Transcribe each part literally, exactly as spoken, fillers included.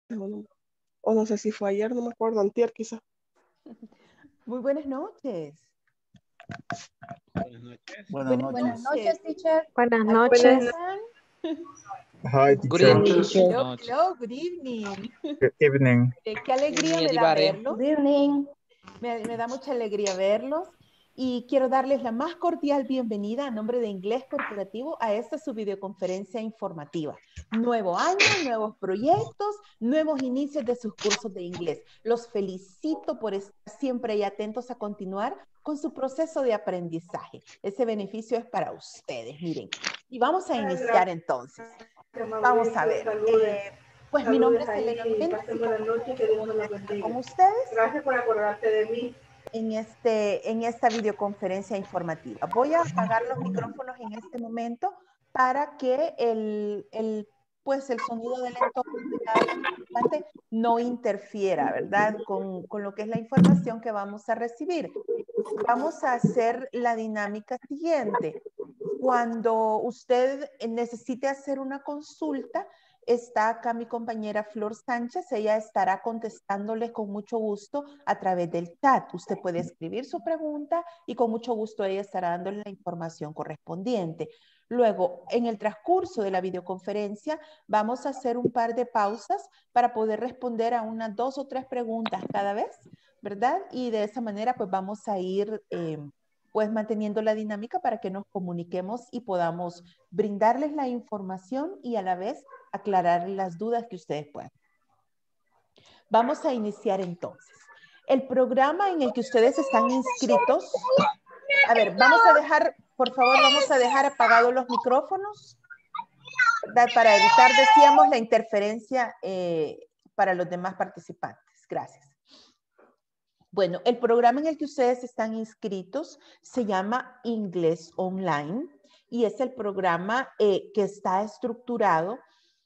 O no, o no sé si fue ayer, no me acuerdo, antier quizás. Muy buenas noches. Buenas noches. Buenas Buenas, noches. buenas noches, teacher. Buenas ¿Cómo noches. están? Hi, Good teacher. evening, teacher. Hello, Noche. hello, good evening. Good evening. Eh, qué alegría Evening, me da everybody. verlos. Good evening. Me, me da mucha alegría verlos y quiero darles la más cordial bienvenida a nombre de Inglés Corporativo a esta su videoconferencia informativa. Nuevo año, nuevos proyectos, nuevos inicios de sus cursos de inglés. Los felicito por estar siempre ahí atentos a continuar con su proceso de aprendizaje. Ese beneficio es para ustedes, miren. Y vamos a iniciar entonces. Vamos a ver. Eh, pues mi nombre es Elena Méndez y como con ustedes Gracias por acordarte de mí. en, este, en esta videoconferencia informativa. Voy a apagar los micrófonos en este momento para que el, el, pues el sonido del entorno de cada participante no interfiera, ¿verdad? Con, con lo que es la información que vamos a recibir. Vamos a hacer la dinámica siguiente. Cuando usted necesite hacer una consulta, está acá mi compañera Flor Sánchez, ella estará contestándole con mucho gusto a través del chat. Usted puede escribir su pregunta y con mucho gusto ella estará dándole la información correspondiente. Luego, en el transcurso de la videoconferencia, vamos a hacer un par de pausas para poder responder a unas dos o tres preguntas cada vez, ¿verdad? Y de esa manera, pues vamos a ir... Eh, pues manteniendo la dinámica para que nos comuniquemos y podamos brindarles la información y a la vez aclarar las dudas que ustedes puedan. Vamos a iniciar entonces. El programa en el que ustedes están inscritos, a ver, vamos a dejar, por favor, vamos a dejar apagados los micrófonos, ¿verdad? Para evitar, decíamos, la interferencia eh, para los demás participantes. Gracias. Bueno, el programa en el que ustedes están inscritos se llama Inglés Online y es el programa eh, que está estructurado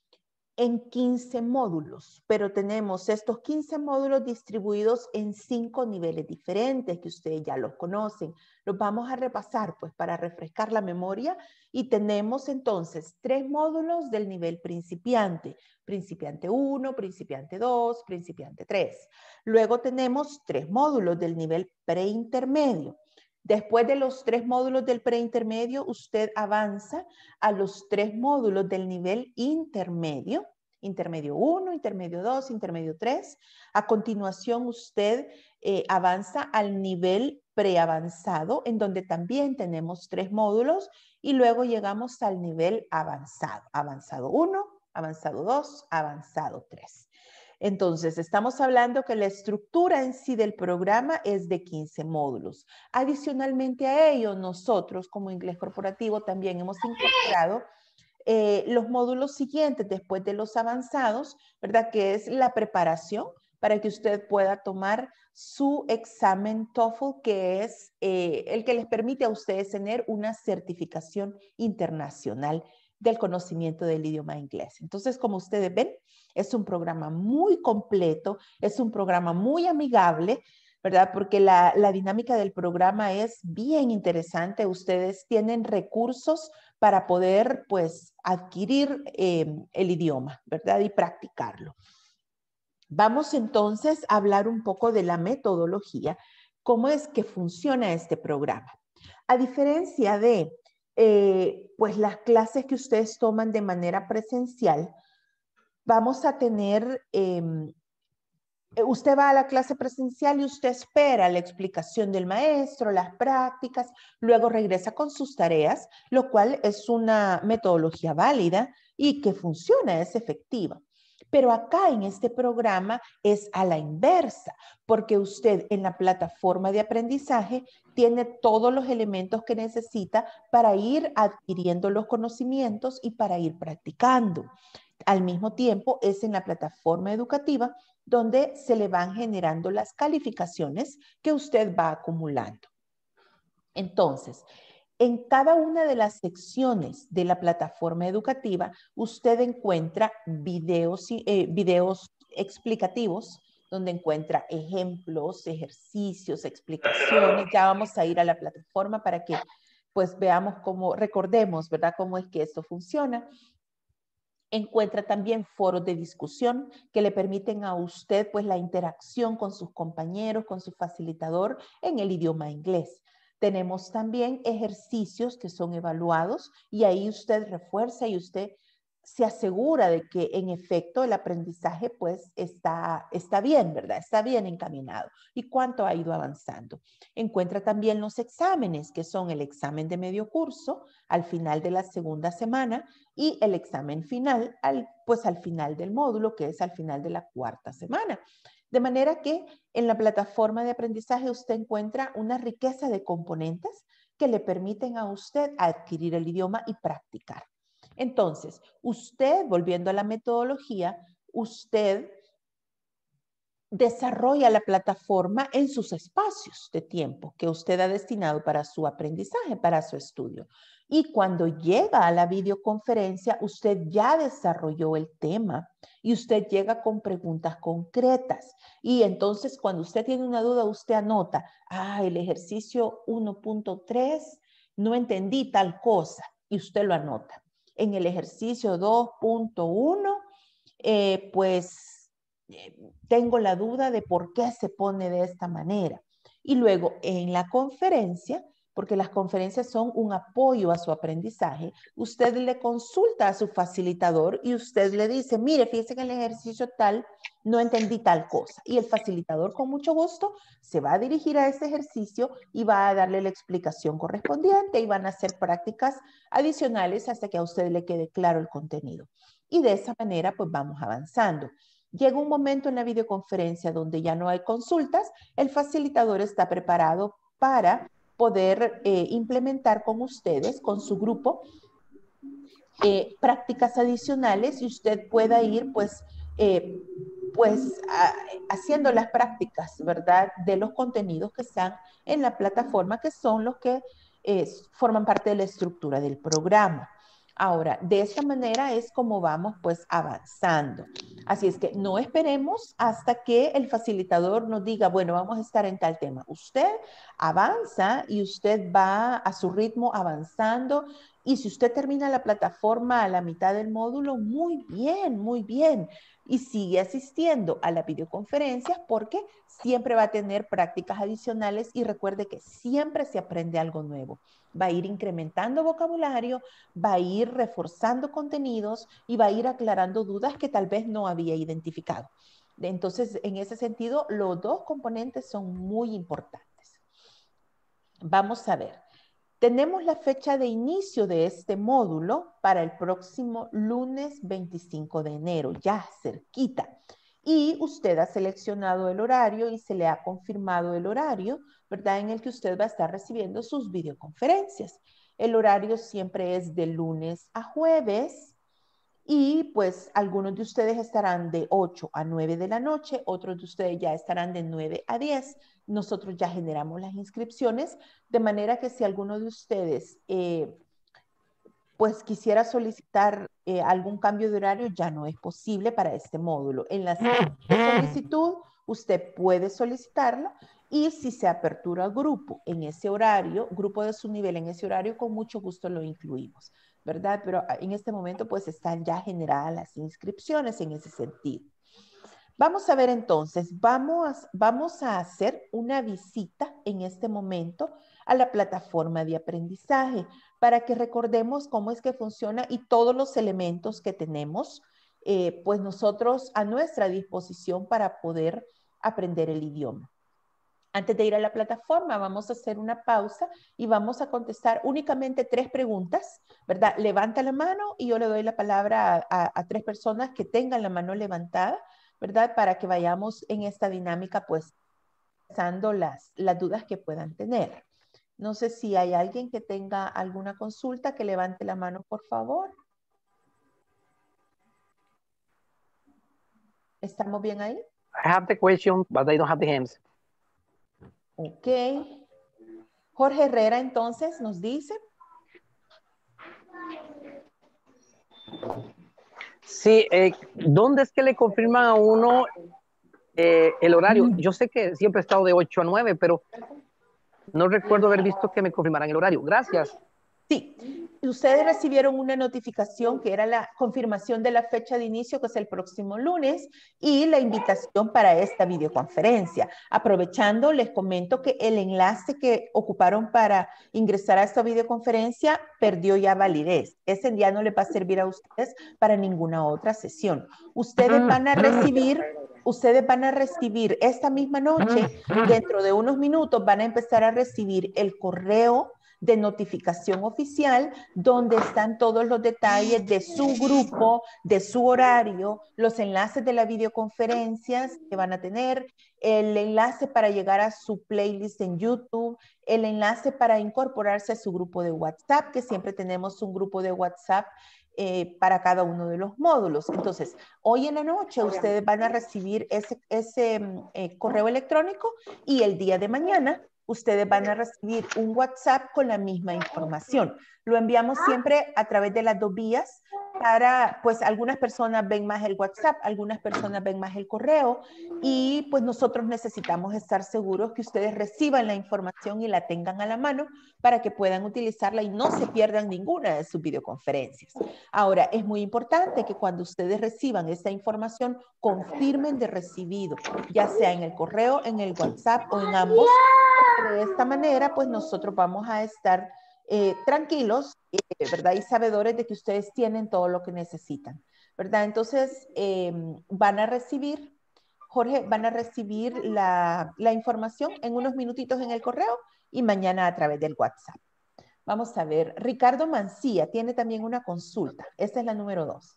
en quince módulos, pero tenemos estos quince módulos distribuidos en cinco niveles diferentes que ustedes ya los conocen. Los vamos a repasar pues para refrescar la memoria y tenemos entonces tres módulos del nivel principiante. Principiante uno, principiante dos, principiante tres. Luego tenemos tres módulos del nivel preintermedio. Después de los tres módulos del preintermedio, usted avanza a los tres módulos del nivel intermedio, intermedio uno, intermedio dos, intermedio tres. A continuación, usted eh, avanza al nivel preavanzado, en donde también tenemos tres módulos, y luego llegamos al nivel avanzado. Avanzado uno, avanzado dos, avanzado tres. Entonces, estamos hablando que la estructura en sí del programa es de quince módulos. Adicionalmente a ello, nosotros como Inglés Corporativo también hemos incorporado eh, los módulos siguientes después de los avanzados, ¿verdad? Que es la preparación para que usted pueda tomar su examen TOEFL, que es eh, el que les permite a ustedes tener una certificación internacional del conocimiento del idioma inglés. Entonces, como ustedes ven, es un programa muy completo, es un programa muy amigable, ¿verdad? Porque la, la dinámica del programa es bien interesante. Ustedes tienen recursos para poder, pues, adquirir eh, el idioma, ¿verdad? Y practicarlo. Vamos entonces a hablar un poco de la metodología, cómo es que funciona este programa. A diferencia de eh, pues las clases que ustedes toman de manera presencial, vamos a tener, eh, usted va a la clase presencial y usted espera la explicación del maestro, las prácticas, luego regresa con sus tareas, lo cual es una metodología válida y que funciona, es efectiva. Pero acá en este programa es a la inversa, porque usted en la plataforma de aprendizaje tiene todos los elementos que necesita para ir adquiriendo los conocimientos y para ir practicando. Al mismo tiempo es en la plataforma educativa donde se le van generando las calificaciones que usted va acumulando. Entonces, en cada una de las secciones de la plataforma educativa, usted encuentra videos, eh, videos explicativos, donde encuentra ejemplos, ejercicios, explicaciones. Ya vamos a ir a la plataforma para que pues veamos cómo, recordemos, ¿verdad? Cómo es que esto funciona. Encuentra también foros de discusión que le permiten a usted pues la interacción con sus compañeros, con su facilitador en el idioma inglés. Tenemos también ejercicios que son evaluados y ahí usted refuerza y usted se asegura de que en efecto el aprendizaje pues está, está bien, ¿verdad? Está bien encaminado. ¿Y cuánto ha ido avanzando? Encuentra también los exámenes, que son el examen de medio curso al final de la segunda semana y el examen final, al, pues al final del módulo, que es al final de la cuarta semana. De manera que en la plataforma de aprendizaje usted encuentra una riqueza de componentes que le permiten a usted adquirir el idioma y practicar. Entonces, usted, volviendo a la metodología, usted desarrolla la plataforma en sus espacios de tiempo que usted ha destinado para su aprendizaje, para su estudio. Y cuando llega a la videoconferencia, usted ya desarrolló el tema y usted llega con preguntas concretas. Y entonces, cuando usted tiene una duda, usted anota, ah, el ejercicio uno punto tres, no entendí tal cosa, y usted lo anota. En el ejercicio dos punto uno, eh, pues eh, tengo la duda de por qué se pone de esta manera. Y luego en la conferencia, porque las conferencias son un apoyo a su aprendizaje, usted le consulta a su facilitador y usted le dice, mire, fíjese que en el ejercicio tal no entendí tal cosa. Y el facilitador con mucho gusto se va a dirigir a ese ejercicio y va a darle la explicación correspondiente y van a hacer prácticas adicionales hasta que a usted le quede claro el contenido. Y de esa manera pues vamos avanzando. Llega un momento en la videoconferencia donde ya no hay consultas, el facilitador está preparado para poder eh, implementar con ustedes, con su grupo, eh, prácticas adicionales y usted pueda ir pues, eh, pues a, haciendo las prácticas, ¿verdad? De los contenidos que están en la plataforma, que son los que eh, forman parte de la estructura del programa. Ahora, de esta manera es como vamos pues avanzando. Así es que no esperemos hasta que el facilitador nos diga, bueno, vamos a estar en tal tema. Usted avanza y usted va a su ritmo avanzando. Y si usted termina la plataforma a la mitad del módulo, muy bien, muy bien. Y sigue asistiendo a las videoconferencias porque siempre va a tener prácticas adicionales y recuerde que siempre se aprende algo nuevo. Va a ir incrementando vocabulario, va a ir reforzando contenidos y va a ir aclarando dudas que tal vez no había identificado. Entonces, en ese sentido, los dos componentes son muy importantes. Vamos a ver. Tenemos la fecha de inicio de este módulo para el próximo lunes veinticinco de enero, ya cerquita. Y usted ha seleccionado el horario y se le ha confirmado el horario, ¿verdad? En el que usted va a estar recibiendo sus videoconferencias. El horario siempre es de lunes a jueves y pues algunos de ustedes estarán de ocho a nueve de la noche, otros de ustedes ya estarán de nueve a diez. Nosotros ya generamos las inscripciones, de manera que si alguno de ustedes eh, pues quisiera solicitar eh, algún cambio de horario, ya no es posible para este módulo. En la solicitud, usted puede solicitarlo y si se apertura grupo en ese horario, grupo de su nivel en ese horario, con mucho gusto lo incluimos, ¿verdad? Pero en este momento pues están ya generadas las inscripciones en ese sentido. Vamos a ver entonces, vamos, vamos a hacer una visita en este momento a la plataforma de aprendizaje para que recordemos cómo es que funciona y todos los elementos que tenemos, eh, pues nosotros a nuestra disposición para poder aprender el idioma. Antes de ir a la plataforma, vamos a hacer una pausa y vamos a contestar únicamente tres preguntas, ¿verdad? Levanta la mano y yo le doy la palabra a, a, a tres personas que tengan la mano levantada, ¿verdad? Para que vayamos en esta dinámica, pues, pensando las, las dudas que puedan tener. No sé si hay alguien que tenga alguna consulta, que levante la mano, por favor. ¿Estamos bien ahí? I have the question, but I don't have the hands. Ok. Jorge Herrera, entonces, nos dice. Sí, eh, ¿dónde es que le confirman a uno eh, el horario? Yo sé que siempre he estado de ocho a nueve, pero no recuerdo haber visto que me confirmaran el horario. Gracias. Sí, ustedes recibieron una notificación que era la confirmación de la fecha de inicio, que es el próximo lunes, y la invitación para esta videoconferencia. Aprovechando, les comento que el enlace que ocuparon para ingresar a esta videoconferencia perdió ya validez. Ese ya no le va a servir a ustedes para ninguna otra sesión. Ustedes van a recibir, ustedes van a recibir esta misma noche, dentro de unos minutos, van a empezar a recibir el correo de notificación oficial, donde están todos los detalles de su grupo, de su horario, los enlaces de las videoconferencias que van a tener, el enlace para llegar a su playlist en YouTube, el enlace para incorporarse a su grupo de WhatsApp, que siempre tenemos un grupo de WhatsApp eh, para cada uno de los módulos. Entonces, hoy en la noche ustedes van a recibir ese, ese eh, correo electrónico, y el día de mañana ustedes van a recibir un WhatsApp con la misma información. Lo enviamos siempre a través de las dos vías para, pues algunas personas ven más el WhatsApp, algunas personas ven más el correo, y pues nosotros necesitamos estar seguros que ustedes reciban la información y la tengan a la mano para que puedan utilizarla y no se pierdan ninguna de sus videoconferencias. Ahora, es muy importante que cuando ustedes reciban esa información, confirmen de recibido, ya sea en el correo, en el WhatsApp o en ambos. De esta manera, pues nosotros vamos a estar eh, tranquilos, eh, ¿verdad? Y sabedores de que ustedes tienen todo lo que necesitan, ¿verdad? Entonces, eh, van a recibir, Jorge, van a recibir la, la información en unos minutitos en el correo y mañana a través del WhatsApp. Vamos a ver, Ricardo Mancía tiene también una consulta. Esta es la número dos.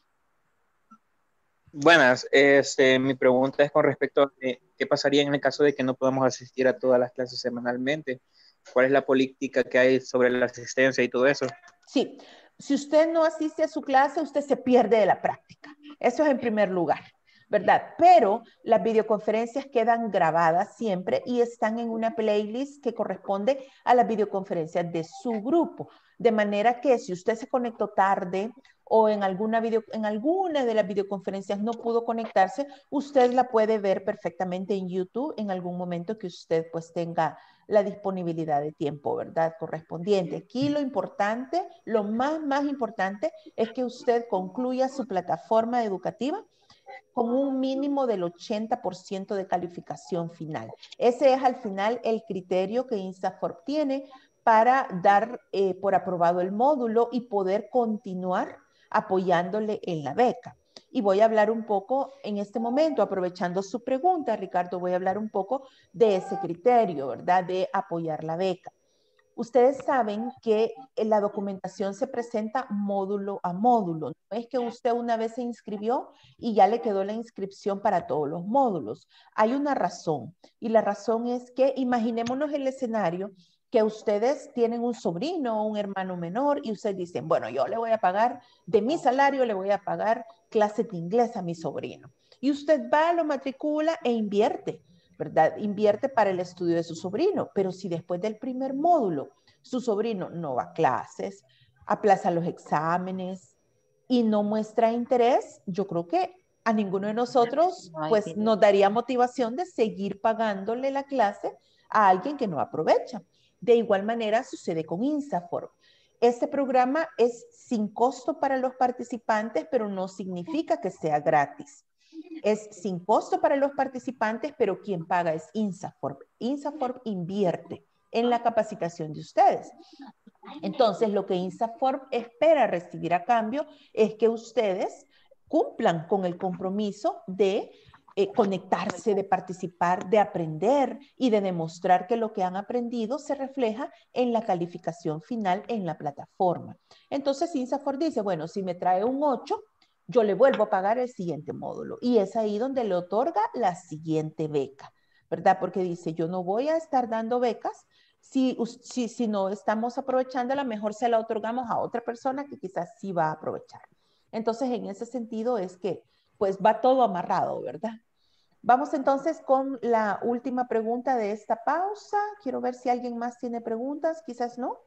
Buenas, este, mi pregunta es con respecto a eh, qué pasaría en el caso de que no podamos asistir a todas las clases semanalmente. ¿Cuál es la política que hay sobre la asistencia y todo eso? Sí, si usted no asiste a su clase, usted se pierde de la práctica. Eso es en primer lugar, ¿verdad? Pero las videoconferencias quedan grabadas siempre y están en una playlist que corresponde a las videoconferencias de su grupo. De manera que si usted se conectó tarde o en alguna, video, en alguna de las videoconferencias no pudo conectarse, usted la puede ver perfectamente en YouTube en algún momento que usted pues tenga la disponibilidad de tiempo, ¿verdad? Correspondiente. Aquí lo importante, lo más, más importante es que usted concluya su plataforma educativa con un mínimo del ochenta por ciento de calificación final. Ese es al final el criterio que INSAFORP tiene para dar eh, por aprobado el módulo y poder continuar apoyándole en la beca. Y voy a hablar un poco en este momento, aprovechando su pregunta, Ricardo, voy a hablar un poco de ese criterio, ¿verdad? De apoyar la beca. Ustedes saben que la documentación se presenta módulo a módulo. No es que usted una vez se inscribió y ya le quedó la inscripción para todos los módulos. Hay una razón, y la razón es que imaginémonos el escenario que ustedes tienen un sobrino o un hermano menor y ustedes dicen, bueno, yo le voy a pagar, de mi salario le voy a pagar clases de inglés a mi sobrino. Y usted va, lo matricula e invierte, ¿verdad? Invierte para el estudio de su sobrino, pero si después del primer módulo su sobrino no va a clases, aplaza los exámenes y no muestra interés, yo creo que a ninguno de nosotros pues nos daría motivación de seguir pagándole la clase a alguien que no aprovecha. De igual manera sucede con INSAFORP. Este programa es sin costo para los participantes, pero no significa que sea gratis. Es sin costo para los participantes, pero quien paga es INSAFORP. INSAFORP invierte en la capacitación de ustedes. Entonces, lo que INSAFORP espera recibir a cambio es que ustedes cumplan con el compromiso de eh, conectarse, de participar, de aprender y de demostrar que lo que han aprendido se refleja en la calificación final en la plataforma. Entonces, INSAFORP dice, bueno, si me trae un ocho, yo le vuelvo a pagar el siguiente módulo. Y es ahí donde le otorga la siguiente beca, ¿verdad? Porque dice, yo no voy a estar dando becas si, si, si no estamos aprovechándola, mejor se la otorgamos a otra persona que quizás sí va a aprovechar. Entonces, en ese sentido es que, pues, va todo amarrado, ¿verdad? Vamos entonces con la última pregunta de esta pausa. Quiero ver si alguien más tiene preguntas, quizás no.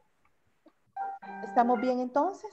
¿Estamos bien entonces?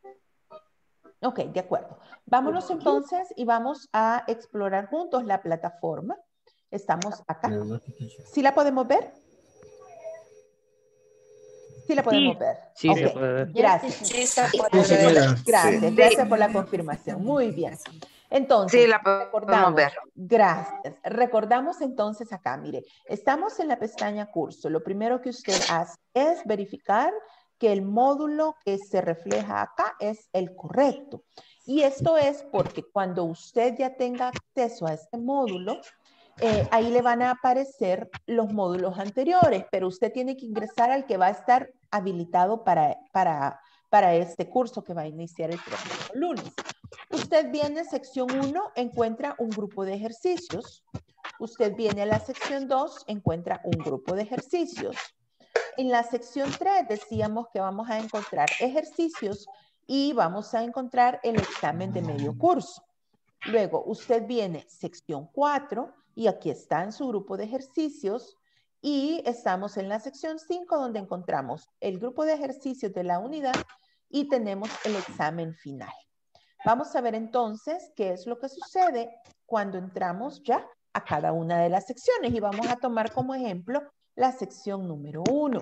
Ok, de acuerdo. Vámonos entonces y vamos a explorar juntos la plataforma. Estamos acá. ¿Sí la podemos ver? Sí la podemos ver. Sí, Ok, se puede ver. gracias. Sí, se Sí, puede se ver. mira. Gracias, Sí. gracias por la confirmación. Muy bien. Entonces, Sí, la podemos recordamos, ver. gracias. Recordamos entonces acá, mire, estamos en la pestaña curso. Lo primero que usted hace es verificar que el módulo que se refleja acá es el correcto. Y esto es porque cuando usted ya tenga acceso a este módulo, eh, ahí le van a aparecer los módulos anteriores, pero usted tiene que ingresar al que va a estar habilitado para, para, para este curso que va a iniciar el próximo lunes. Usted viene a sección uno, encuentra un grupo de ejercicios. Usted viene a la sección dos, encuentra un grupo de ejercicios. En la sección tres decíamos que vamos a encontrar ejercicios y vamos a encontrar el examen de medio curso. Luego usted viene sección cuatro y aquí está en su grupo de ejercicios y estamos en la sección cinco donde encontramos el grupo de ejercicios de la unidad y tenemos el examen final. Vamos a ver entonces qué es lo que sucede cuando entramos ya a cada una de las secciones y vamos a tomar como ejemplo la sección número uno.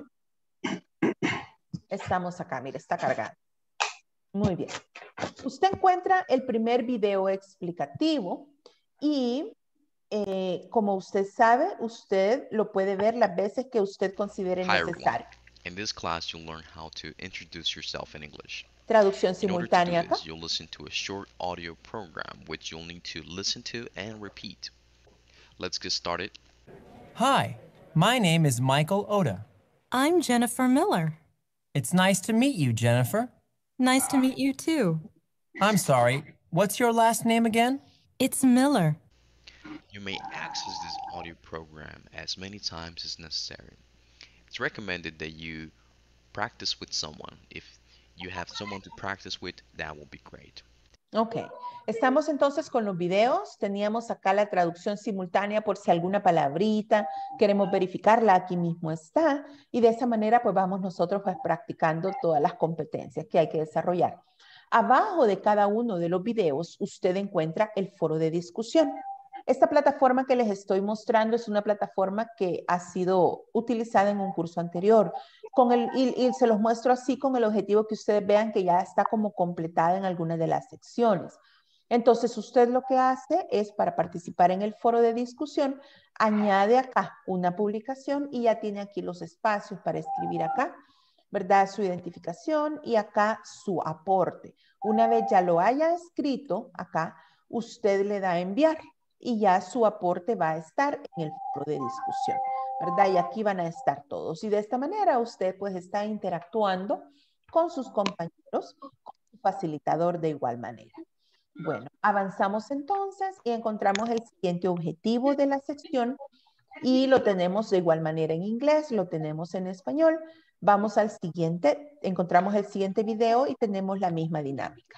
Estamos acá, mire, está cargado. Muy bien. Usted encuentra el primer video explicativo y eh, como usted sabe, usted lo puede ver las veces que usted considere Hi everyone. necesario. In this class, you'll learn how to introduce yourself in English. Traducción In order to do simultánea acá. this, you'll listen to a short audio program which you'll need to listen to and repeat. Let's get started. Hi, my name is Michael Oda. I'm Jennifer Miller. It's nice to meet you, Jennifer. Nice to meet you too. I'm sorry, what's your last name again? It's Miller. You may access this audio program as many times as necessary. It's recommended that you practice with someone. If you have someone to practice with, that will be great. Ok, estamos entonces con los videos. Teníamos acá la traducción simultánea por si alguna palabrita queremos verificarla, aquí mismo está. Y de esa manera pues vamos nosotros pues practicando todas las competencias que hay que desarrollar. Abajo de cada uno de los videos usted encuentra el foro de discusión. Esta plataforma que les estoy mostrando es una plataforma que ha sido utilizada en un curso anterior. Con el, y, y se los muestro así con el objetivo que ustedes vean que ya está como completada en algunas de las secciones. Entonces usted lo que hace es para participar en el foro de discusión, añade acá una publicación y ya tiene aquí los espacios para escribir acá, ¿verdad? Su identificación y acá su aporte. Una vez ya lo haya escrito acá, usted le da a enviar. Y ya su aporte va a estar en el foro de discusión, ¿verdad? Y aquí van a estar todos. Y de esta manera usted pues está interactuando con sus compañeros, con su facilitador de igual manera. Bueno, avanzamos entonces y encontramos el siguiente objetivo de la sección y lo tenemos de igual manera en inglés, lo tenemos en español. Vamos al siguiente, encontramos el siguiente video y tenemos la misma dinámica.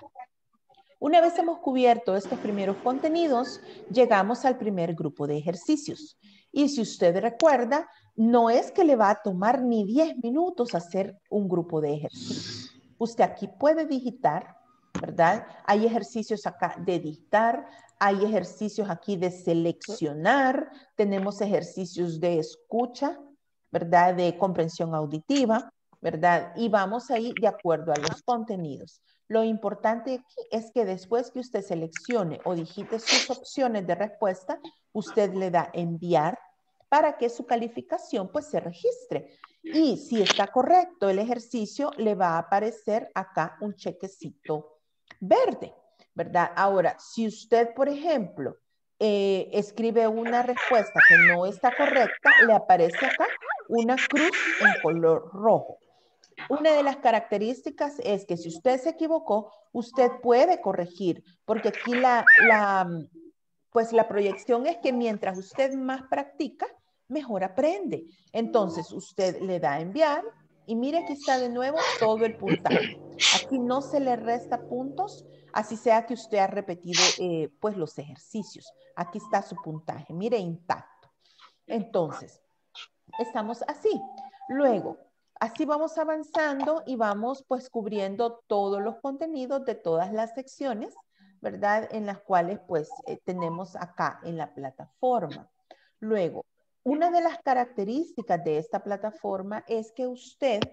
Una vez hemos cubierto estos primeros contenidos, llegamos al primer grupo de ejercicios. Y si usted recuerda, no es que le va a tomar ni diez minutos hacer un grupo de ejercicios. Usted aquí puede digitar, ¿verdad? Hay ejercicios acá de dictar, hay ejercicios aquí de seleccionar, tenemos ejercicios de escucha, ¿verdad? De comprensión auditiva, ¿verdad? Y vamos ahí de acuerdo a los contenidos. Lo importante aquí es que después que usted seleccione o digite sus opciones de respuesta, usted le da enviar para que su calificación pues se registre. Y si está correcto el ejercicio, le va a aparecer acá un chequecito verde, ¿verdad? Ahora, si usted, por ejemplo, eh, escribe una respuesta que no está correcta, le aparece acá una cruz en color rojo. Una de las características es que si usted se equivocó, usted puede corregir, porque aquí la, la, pues la proyección es que mientras usted más practica, mejor aprende. Entonces, usted le da a enviar y mire aquí está de nuevo todo el puntaje. Aquí no se le resta puntos, así sea que usted ha repetido eh, pues los ejercicios. Aquí está su puntaje, mire intacto. Entonces, estamos así. Luego, así vamos avanzando y vamos pues cubriendo todos los contenidos de todas las secciones, ¿verdad? En las cuales pues eh, tenemos acá en la plataforma. Luego, una de las características de esta plataforma es que usted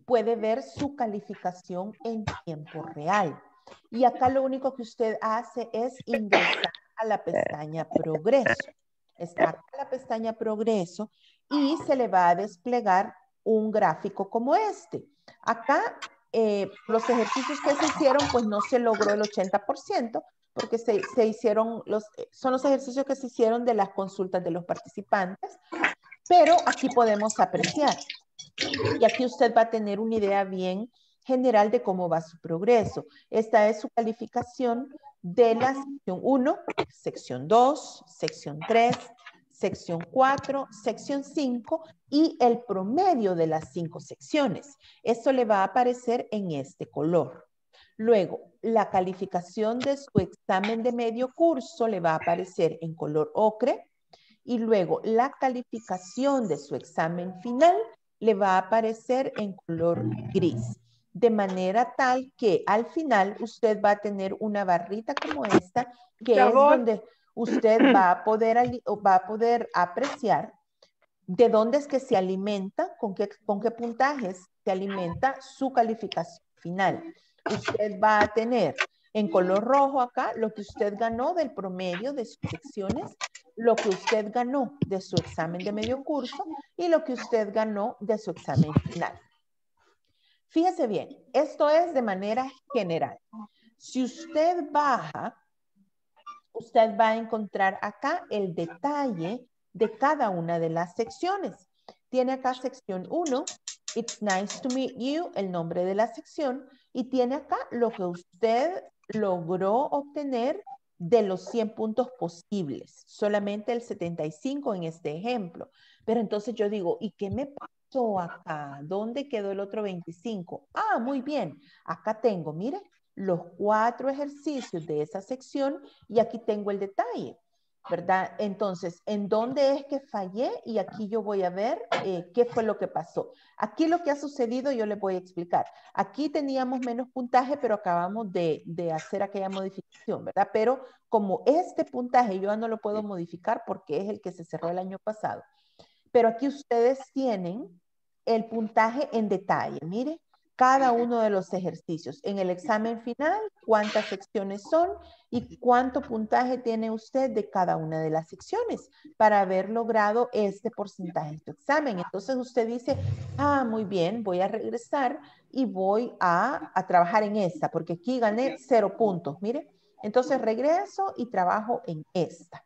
puede ver su calificación en tiempo real. Y acá lo único que usted hace es ingresar a la pestaña Progreso. Está acá la pestaña Progreso y se le va a desplegar un gráfico como este. Acá eh, los ejercicios que se hicieron, pues no se logró el ochenta por ciento, porque se, se hicieron los, son los ejercicios que se hicieron de las consultas de los participantes, pero aquí podemos apreciar. Y aquí usted va a tener una idea bien general de cómo va su progreso. Esta es su calificación de la sección uno, sección dos, sección tres, sección cuatro, sección cinco y el promedio de las cinco secciones. Esto le va a aparecer en este color. Luego, la calificación de su examen de medio curso le va a aparecer en color ocre y luego la calificación de su examen final le va a aparecer en color gris. De manera tal que al final usted va a tener una barrita como esta, que es donde usted va a poder, va a poder apreciar de dónde es que se alimenta, con qué, con qué puntajes se alimenta su calificación final. Usted va a tener en color rojo acá lo que usted ganó del promedio de sus secciones, lo que usted ganó de su examen de medio curso y lo que usted ganó de su examen final. Fíjese bien, esto es de manera general. Si usted baja, usted va a encontrar acá el detalle de cada una de las secciones. Tiene acá sección uno, It's nice to meet you, el nombre de la sección, y tiene acá lo que usted logró obtener de los cien puntos posibles, solamente el setenta y cinco en este ejemplo. Pero entonces yo digo, ¿y qué me pasó acá? ¿Dónde quedó el otro veinticinco? Ah, muy bien, acá tengo, mire, los cuatro ejercicios de esa sección y aquí tengo el detalle, ¿verdad? Entonces, ¿en dónde es que fallé? Y aquí yo voy a ver eh, qué fue lo que pasó. Aquí lo que ha sucedido yo les voy a explicar. Aquí teníamos menos puntaje, pero acabamos de, de hacer aquella modificación, ¿verdad? Pero como este puntaje yo ya no lo puedo modificar porque es el que se cerró el año pasado. Pero aquí ustedes tienen el puntaje en detalle, mire. Cada uno de los ejercicios. En el examen final, cuántas secciones son y cuánto puntaje tiene usted de cada una de las secciones para haber logrado este porcentaje en su examen. Entonces usted dice, ah, muy bien, voy a regresar y voy a, a trabajar en esta, porque aquí gané cero puntos, mire. Entonces regreso y trabajo en esta.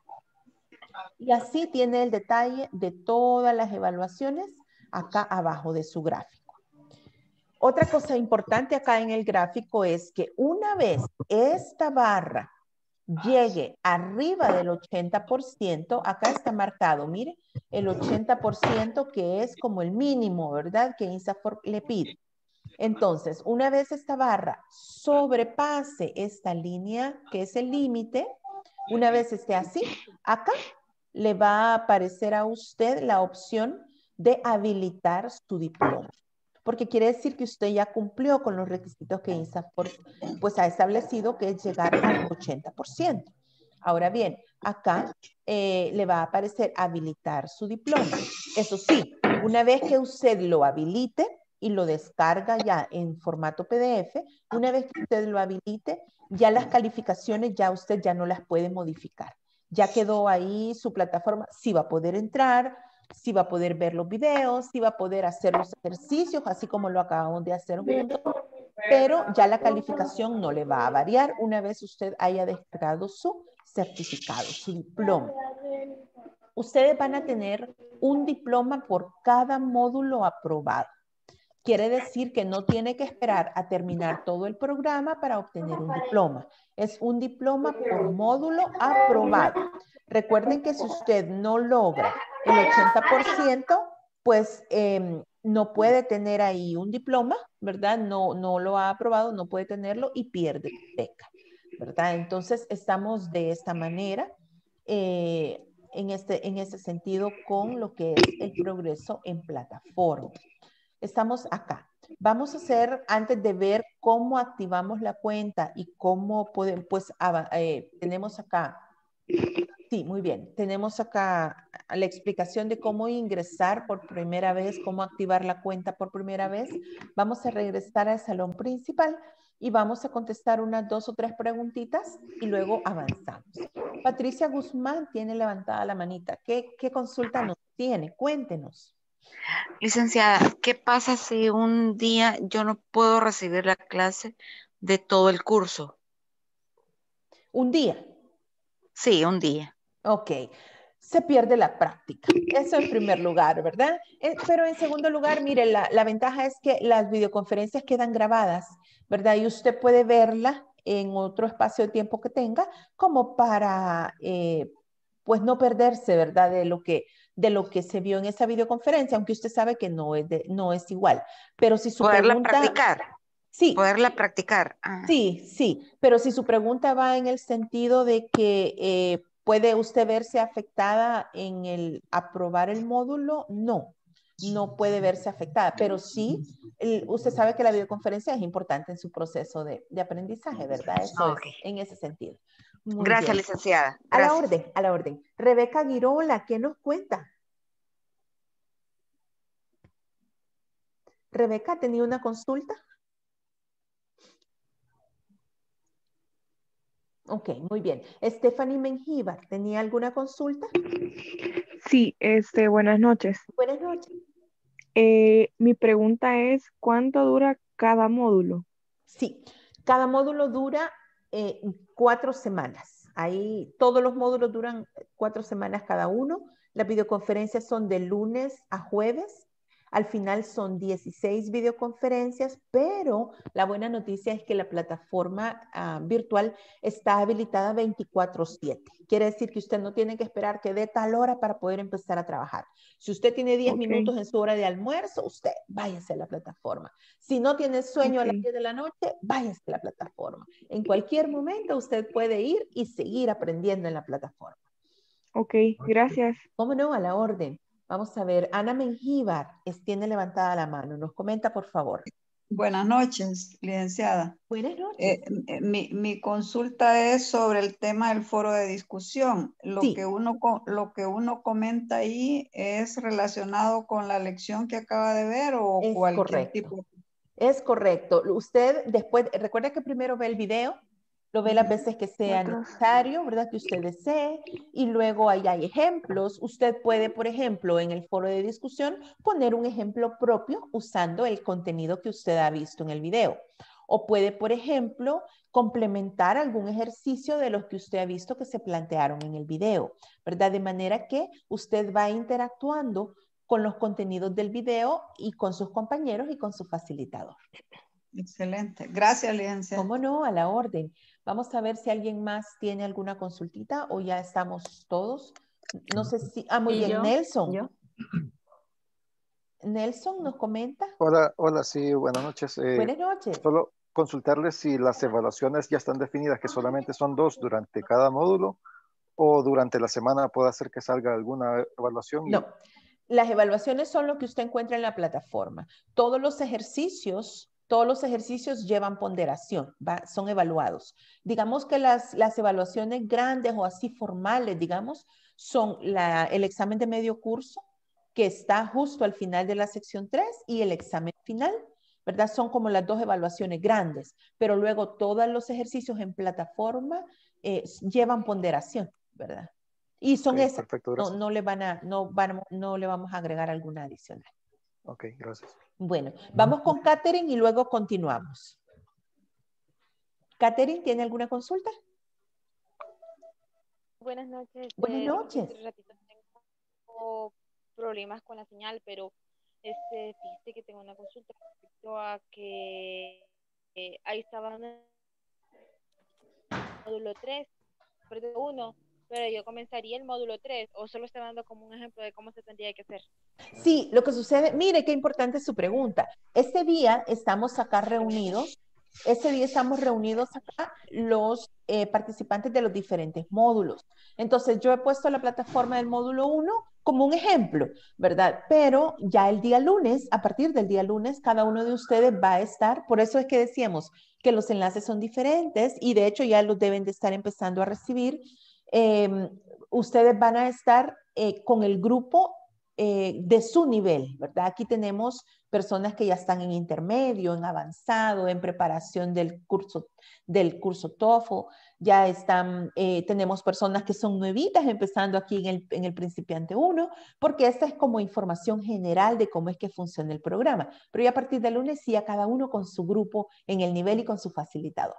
Y así tiene el detalle de todas las evaluaciones acá abajo de su gráfico. Otra cosa importante acá en el gráfico es que una vez esta barra llegue arriba del ochenta por ciento, acá está marcado, mire, el ochenta por ciento que es como el mínimo, ¿verdad? Que INSAFORP le pide. Entonces, una vez esta barra sobrepase esta línea, que es el límite, una vez esté así, acá le va a aparecer a usted la opción de habilitar su diploma. Porque quiere decir que usted ya cumplió con los requisitos que INSAFORP pues ha establecido, que es llegar al ochenta por ciento. Ahora bien, acá eh, le va a aparecer habilitar su diploma. Eso sí, una vez que usted lo habilite y lo descarga ya en formato P D F, una vez que usted lo habilite, ya las calificaciones ya usted ya no las puede modificar. Ya quedó ahí su plataforma, sí va a poder entrar, sí va a poder ver los videos, sí va a poder hacer los ejercicios, así como lo acabamos de hacer juntos, pero ya la calificación no le va a variar una vez usted haya descargado su certificado, su diploma. Ustedes van a tener un diploma por cada módulo aprobado. Quiere decir que no tiene que esperar a terminar todo el programa para obtener un diploma. Es un diploma por módulo aprobado. Recuerden que si usted no logra el ochenta por ciento, pues eh, no puede tener ahí un diploma, ¿verdad? No, no lo ha aprobado, no puede tenerlo y pierde beca, ¿verdad? Entonces, estamos de esta manera, eh, en, este, en este sentido, con lo que es el progreso en plataforma. Estamos acá. Vamos a hacer, antes de ver cómo activamos la cuenta y cómo podemos, pues, eh, tenemos acá Sí, muy bien. Tenemos acá la explicación de cómo ingresar por primera vez, cómo activar la cuenta por primera vez. Vamos a regresar al salón principal y vamos a contestar unas dos o tres preguntitas y luego avanzamos. Patricia Guzmán tiene levantada la manita. ¿Qué, qué consulta nos tiene? Cuéntenos. Licenciada, ¿qué pasa si un día yo no puedo recibir la clase de todo el curso? ¿Un día? Sí, un día. Ok, se pierde la práctica. Eso en primer lugar, ¿verdad? Eh, pero en segundo lugar, mire, la, la ventaja es que las videoconferencias quedan grabadas, ¿verdad? Y usted puede verla en otro espacio de tiempo que tenga como para, eh, pues, no perderse, ¿verdad? De lo que, de lo que se vio en esa videoconferencia, aunque usted sabe que no es, de, no es igual. Pero si su Poderla pregunta... practicar. Sí. Poderla practicar. Ah. Sí, sí, pero si su pregunta va en el sentido de que eh, puede usted verse afectada en el aprobar el módulo, no, no puede verse afectada, pero sí, el, usted sabe que la videoconferencia es importante en su proceso de, de aprendizaje, ¿verdad? Eso Okay. es en ese sentido. Muy Gracias, bien. licenciada. Gracias. A la orden, a la orden. Rebeca Guirola, ¿qué nos cuenta? Rebeca, ¿tenía una consulta? Ok, muy bien. Stephanie Mengíbar, ¿tenía alguna consulta? Sí, este, buenas noches. Buenas noches. Eh, mi pregunta es, ¿cuánto dura cada módulo? Sí, cada módulo dura eh, cuatro semanas. Ahí todos los módulos duran cuatro semanas cada uno. Las videoconferencias son de lunes a jueves. Al final son dieciséis videoconferencias, pero la buena noticia es que la plataforma uh, virtual está habilitada veinticuatro siete. Quiere decir que usted no tiene que esperar que dé tal hora para poder empezar a trabajar. Si usted tiene diez Okay. minutos en su hora de almuerzo, usted váyase a la plataforma. Si no tiene sueño Okay. a las diez de la noche, váyase a la plataforma. En cualquier momento usted puede ir y seguir aprendiendo en la plataforma. Ok, gracias. ¿Cómo no? A la orden. Vamos a ver, Ana Mengíbar es, tiene levantada la mano. Nos comenta, por favor. Buenas noches, licenciada. Buenas noches. Eh, mi, mi consulta es sobre el tema del foro de discusión. Lo, Sí. que uno, lo que uno comenta ahí es relacionado con la lección que acaba de ver o es cualquier correcto. tipo. Es correcto. Usted después, recuerda que primero ve el video, lo ve las veces que sea necesario, ¿verdad? Que usted desee, y luego ahí hay ejemplos. Usted puede, por ejemplo, en el foro de discusión, poner un ejemplo propio usando el contenido que usted ha visto en el video. O puede, por ejemplo, complementar algún ejercicio de los que usted ha visto que se plantearon en el video, ¿verdad? De manera que usted va interactuando con los contenidos del video y con sus compañeros y con su facilitador. Excelente. Gracias, licenciada. ¿Cómo no? A la orden. Vamos a ver si alguien más tiene alguna consultita o ya estamos todos. No sé si... Ah, muy ¿Y bien. yo? Nelson. ¿Yo? Nelson nos comenta. Hola, hola, sí, buenas noches. Eh, Buenas noches. Solo consultarles si las evaluaciones ya están definidas, que solamente son dos durante cada módulo, o durante la semana puede hacer que salga alguna evaluación. Y... No, las evaluaciones son lo que usted encuentra en la plataforma. Todos los ejercicios... Todos los ejercicios llevan ponderación, ¿va? Son evaluados. Digamos que las, las evaluaciones grandes o así formales, digamos, son la, el examen de medio curso, que está justo al final de la sección tres, y el examen final, ¿verdad? Son como las dos evaluaciones grandes, pero luego todos los ejercicios en plataforma eh, llevan ponderación, ¿verdad? Y son okay, esas, perfecto, no, no, le van a, no, van, no le vamos a agregar alguna adicional. Ok, gracias. Bueno, vamos con Katherine y luego continuamos. Katherine, ¿tiene alguna consulta? Buenas noches. Buenas eh, noches. Este ratito tengo problemas con la señal, pero este, fíjate que tengo una consulta respecto a que eh, ahí estaba en el módulo tres, perdón, uno, pero yo comenzaría el módulo tres, o solo está dando como un ejemplo de cómo se tendría que hacer. Sí, lo que sucede, mire qué importante es su pregunta. Este día estamos acá reunidos, este día estamos reunidos acá los eh, participantes de los diferentes módulos. Entonces yo he puesto la plataforma del módulo uno como un ejemplo, ¿verdad? Pero ya el día lunes, a partir del día lunes, cada uno de ustedes va a estar, por eso es que decíamos que los enlaces son diferentes y de hecho ya los deben de estar empezando a recibir. Eh, ustedes van a estar eh, con el grupo eh, de su nivel, ¿verdad? Aquí tenemos personas que ya están en intermedio, en avanzado, en preparación del curso, del curso TOEFL, ya están, eh, tenemos personas que son nuevitas empezando aquí en el, en el principiante uno, porque esta es como información general de cómo es que funciona el programa. Pero ya a partir del lunes sí, a cada uno con su grupo en el nivel y con su facilitador.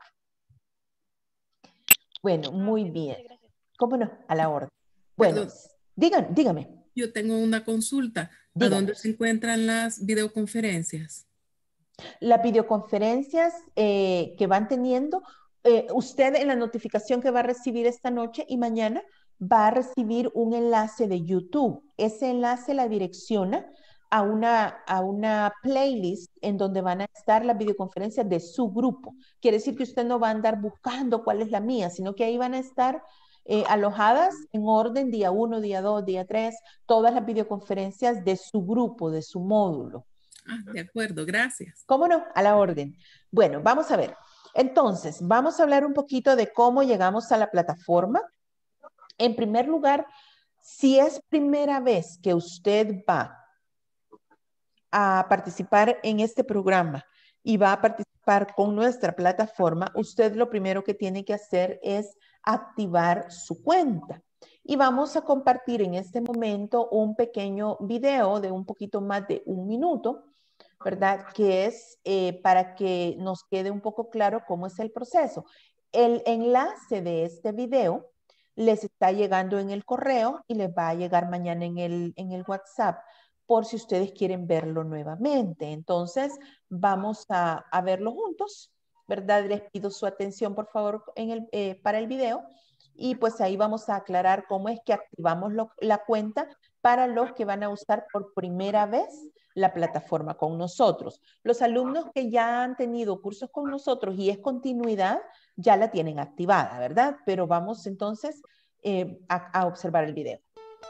Bueno, muy bien. ¿Cómo no? A la orden. Bueno, Perdón. digan, dígame. Yo tengo una consulta. Dígame. ¿A dónde se encuentran las videoconferencias? Las videoconferencias eh, que van teniendo, eh, usted en la notificación que va a recibir esta noche y mañana va a recibir un enlace de YouTube. Ese enlace la direcciona a una, a una playlist en donde van a estar las videoconferencias de su grupo. Quiere decir que usted no va a andar buscando cuál es la mía, sino que ahí van a estar eh, alojadas en orden día uno, día dos, día tres, todas las videoconferencias de su grupo, de su módulo. Ah, de acuerdo, gracias. ¿Cómo no? A la orden. Bueno, vamos a ver. Entonces, vamos a hablar un poquito de cómo llegamos a la plataforma. En primer lugar, si es primera vez que usted va a participar en este programa y va a participar con nuestra plataforma, usted lo primero que tiene que hacer es activar su cuenta. Y vamos a compartir en este momento un pequeño video de un poquito más de un minuto, ¿verdad? Que es eh, para que nos quede un poco claro cómo es el proceso. El enlace de este video les está llegando en el correo y les va a llegar mañana en el, en el WhatsApp por si ustedes quieren verlo nuevamente. Entonces, vamos a, a verlo juntos, ¿verdad? Les pido su atención, por favor, en el, eh, para el video. Y pues ahí vamos a aclarar cómo es que activamos lo, la cuenta para los que van a usar por primera vez la plataforma con nosotros. Los alumnos que ya han tenido cursos con nosotros y es continuidad, ya la tienen activada, ¿verdad? Pero vamos entonces eh, a, a observar el video.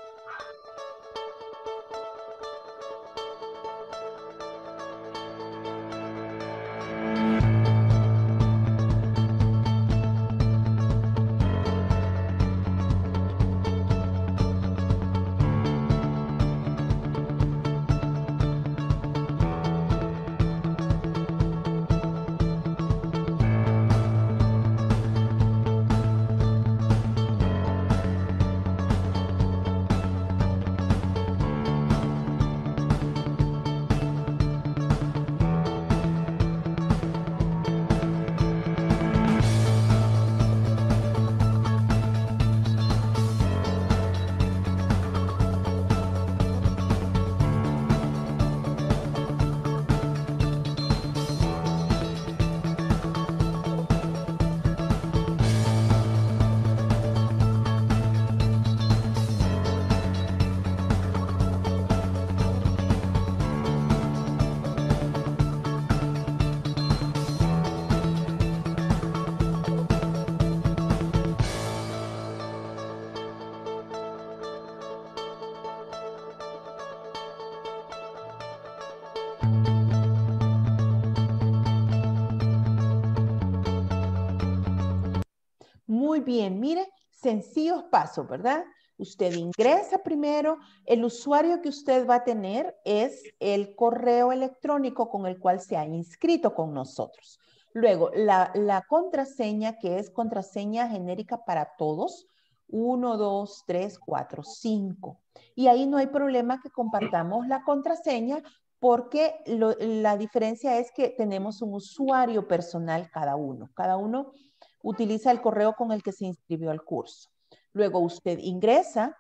Muy bien, mire, sencillos pasos, ¿verdad? Usted ingresa primero, el usuario que usted va a tener es el correo electrónico con el cual se ha inscrito con nosotros. Luego, la, la contraseña, que es contraseña genérica para todos, uno, dos, tres, cuatro, cinco. Y ahí no hay problema que compartamos la contraseña porque lo, la diferencia es que tenemos un usuario personal cada uno. Cada uno utiliza el correo con el que se inscribió al curso. Luego usted ingresa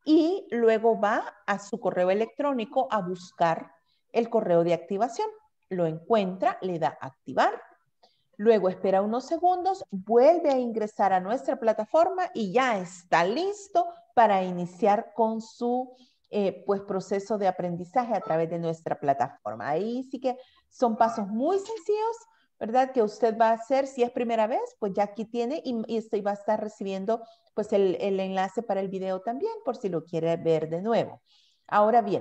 y luego va a su correo electrónico a buscar el correo de activación. Lo encuentra, le da activar. Luego espera unos segundos, vuelve a ingresar a nuestra plataforma y ya está listo para iniciar con su eh, pues, proceso de aprendizaje a través de nuestra plataforma. Ahí sí que son pasos muy sencillos, ¿verdad? Que usted va a hacer, si es primera vez, pues ya aquí tiene y, y este va a estar recibiendo pues el, el enlace para el video también por si lo quiere ver de nuevo. Ahora bien,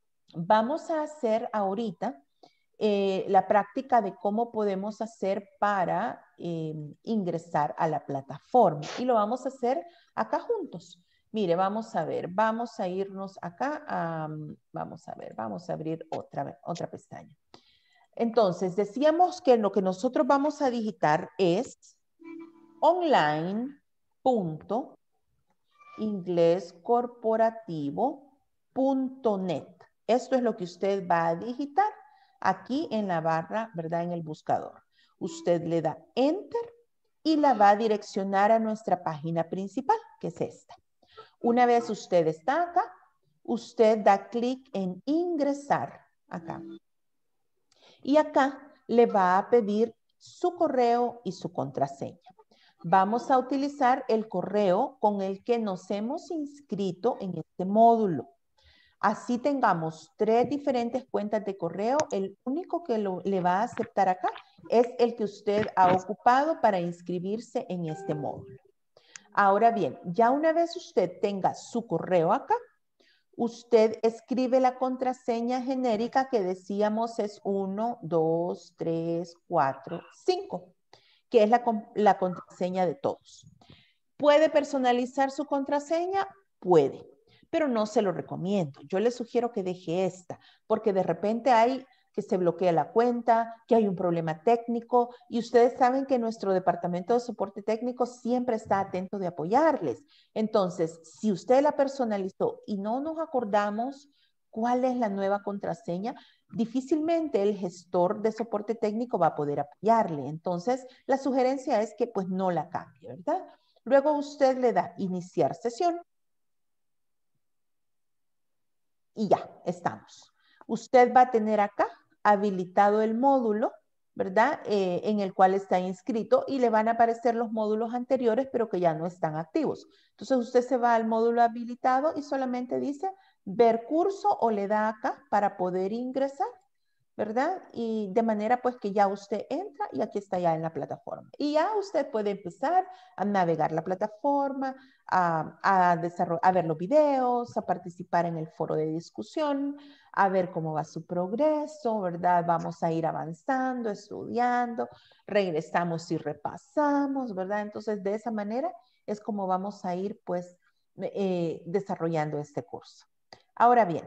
vamos a hacer ahorita eh, la práctica de cómo podemos hacer para eh, ingresar a la plataforma y lo vamos a hacer acá juntos. Mire, vamos a ver, vamos a irnos acá, a, vamos a ver, vamos a abrir otra, otra pestaña. Entonces, decíamos que lo que nosotros vamos a digitar es online punto inglés corporativo punto net. Esto es lo que usted va a digitar aquí en la barra, ¿verdad? En el buscador. Usted le da Enter y la va a direccionar a nuestra página principal, que es esta. Una vez usted está acá, usted da clic en ingresar acá. Y acá le va a pedir su correo y su contraseña. Vamos a utilizar el correo con el que nos hemos inscrito en este módulo. Así tengamos tres diferentes cuentas de correo, el único que lo, le va a aceptar acá es el que usted ha ocupado para inscribirse en este módulo. Ahora bien, ya una vez usted tenga su correo acá, usted escribe la contraseña genérica que decíamos es uno, dos, tres, cuatro, cinco, que es la, la contraseña de todos. ¿Puede personalizar su contraseña? Puede, pero no se lo recomiendo. Yo le sugiero que deje esta, porque de repente hay que se bloquea la cuenta, que hay un problema técnico, y ustedes saben que nuestro departamento de soporte técnico siempre está atento de apoyarles. Entonces, si usted la personalizó y no nos acordamos cuál es la nueva contraseña, difícilmente el gestor de soporte técnico va a poder apoyarle. Entonces, la sugerencia es que pues no la cambie, ¿verdad? Luego usted le da iniciar sesión y ya, estamos. Usted va a tener acá habilitado el módulo, ¿verdad? Eh, en el cual está inscrito y le van a aparecer los módulos anteriores, pero que ya no están activos. Entonces usted se va al módulo habilitado y solamente dice ver curso o le da acá para poder ingresar, ¿verdad? Y de manera pues que ya usted entra y aquí está ya en la plataforma. Y ya usted puede empezar a navegar la plataforma, a, a, a ver los videos, a participar en el foro de discusión, a ver cómo va su progreso, ¿verdad? Vamos a ir avanzando, estudiando, regresamos y repasamos, ¿verdad? Entonces de esa manera es como vamos a ir pues eh, desarrollando este curso. Ahora bien,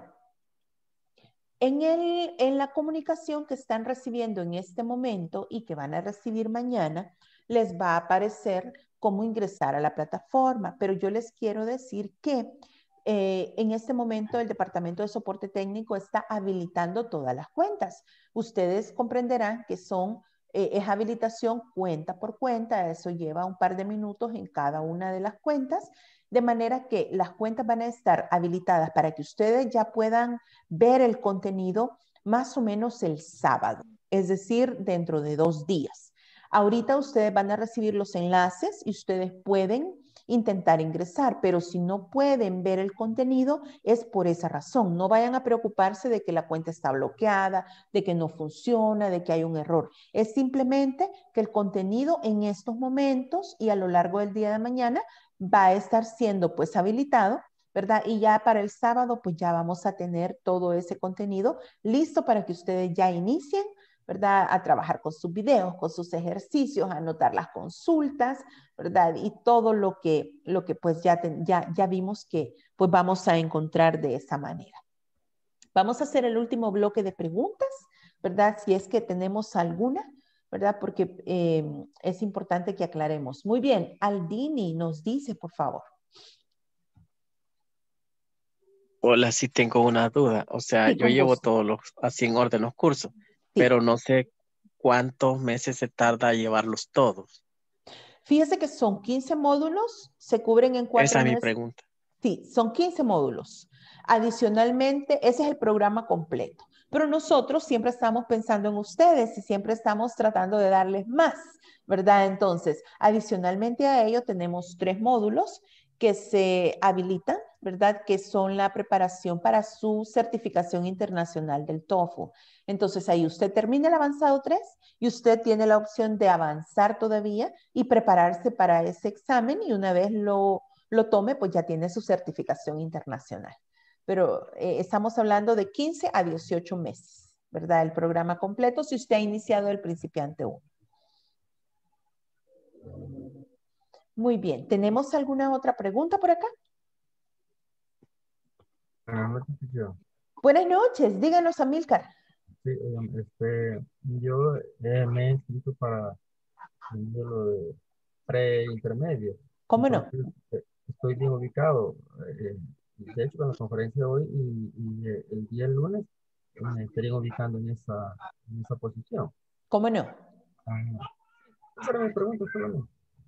En, el, en la comunicación que están recibiendo en este momento y que van a recibir mañana, les va a aparecer cómo ingresar a la plataforma. Pero yo les quiero decir que eh, en este momento el Departamento de Soporte Técnico está habilitando todas las cuentas. Ustedes comprenderán que son, eh, es habilitación cuenta por cuenta. Eso lleva un par de minutos en cada una de las cuentas. De manera que las cuentas van a estar habilitadas para que ustedes ya puedan ver el contenido más o menos el sábado, es decir, dentro de dos días. Ahorita ustedes van a recibir los enlaces y ustedes pueden intentar ingresar, pero si no pueden ver el contenido es por esa razón. No vayan a preocuparse de que la cuenta está bloqueada, de que no funciona, de que hay un error. Es simplemente que el contenido en estos momentos y a lo largo del día de mañana va a estar siendo pues habilitado, ¿verdad? Y ya para el sábado pues ya vamos a tener todo ese contenido listo para que ustedes ya inicien, ¿verdad? A trabajar con sus videos, con sus ejercicios, a anotar las consultas, ¿verdad? Y todo lo que, lo que pues ya, ten, ya, ya vimos que pues vamos a encontrar de esa manera. Vamos a hacer el último bloque de preguntas, ¿verdad? Si es que tenemos alguna, ¿verdad? Porque eh, es importante que aclaremos. Muy bien, Aldini nos dice, por favor. Hola, sí tengo una duda. O sea, Sí, yo con llevo gusto. todos los, así en orden los cursos, Sí. pero no sé cuántos meses se tarda llevarlos todos. Fíjese que son quince módulos, se cubren en cuatro Esa es mi meses. pregunta. Sí, son quince módulos. Adicionalmente, ese es el programa completo. Pero nosotros siempre estamos pensando en ustedes y siempre estamos tratando de darles más, ¿verdad? Entonces, adicionalmente a ello, tenemos tres módulos que se habilitan, ¿verdad? Que son la preparación para su certificación internacional del TOEFL. Entonces, ahí usted termina el avanzado tres y usted tiene la opción de avanzar todavía y prepararse para ese examen y una vez lo lo tome, pues ya tiene su certificación internacional. Pero eh, estamos hablando de quince a dieciocho meses, ¿verdad? El programa completo si usted ha iniciado el principiante uno. Muy bien, ¿tenemos alguna otra pregunta por acá? Buenas noches, teacher. Buenas noches, díganos, Amílcar. Sí, oigan, este, yo eh, me he inscrito para el módulo de pre-intermedio. ¿Cómo no? Entonces, eh, estoy bien ubicado. eh, de hecho, con la conferencia de hoy y, y, eh, el día lunes me estarían ubicando en esa, en esa posición. ¿Cómo no? Ah, esa era mi pregunta solamente.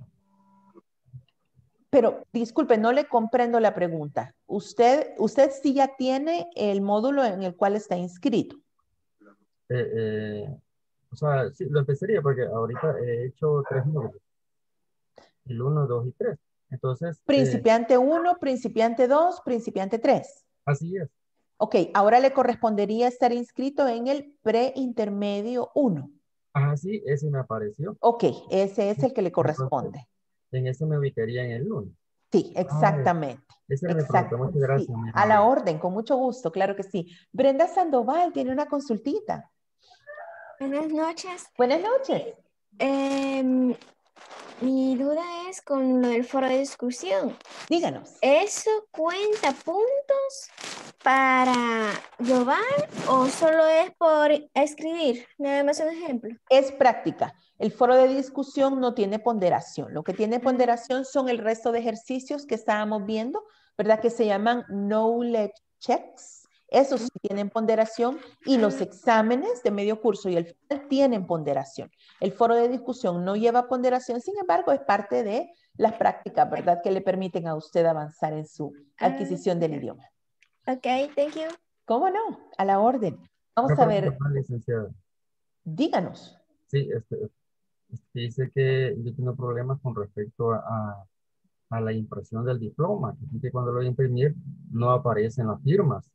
Pero disculpe, no le comprendo la pregunta. Usted, usted sí ya tiene el módulo en el cual está inscrito. Eh, eh, o sea, sí, lo empezaría porque ahorita he hecho tres módulos. El uno, dos y tres. Entonces, eh, Principiante uno, principiante dos, principiante tres. así es. Ok, ahora le correspondería estar inscrito en el preintermedio uno. Ah, sí, ese me apareció. Ok, ese es el que le Entonces, corresponde. en ese me ubicaría en el lunes. Sí, Ah, exactamente. esa era mi pregunta. Exacto. Muchas Sí, gracias, mi a la amable. orden, con mucho gusto, claro que sí. Brenda Sandoval tiene una consultita. Buenas noches. Buenas noches. Em, mi duda es con lo del foro de discusión. Díganos. ¿Eso cuenta puntos para global o solo es por escribir? Nada más un ejemplo. Es práctica. El foro de discusión no tiene ponderación. Lo que tiene ponderación son el resto de ejercicios que estábamos viendo, ¿verdad? Que se llaman knowledge checks. Esos sí tienen ponderación y los exámenes de medio curso y el final tienen ponderación. El foro de discusión no lleva ponderación, sin embargo, es parte de las prácticas, ¿verdad? Que le permiten a usted avanzar en su adquisición del idioma. Ok, thank you. ¿Cómo no? A la orden. Vamos Una a ver, pregunta más, licenciada. díganos. Sí, este, este, dice que yo tengo problemas con respecto a, a- a la impresión del diploma. Que cuando lo voy a imprimir no aparecen las firmas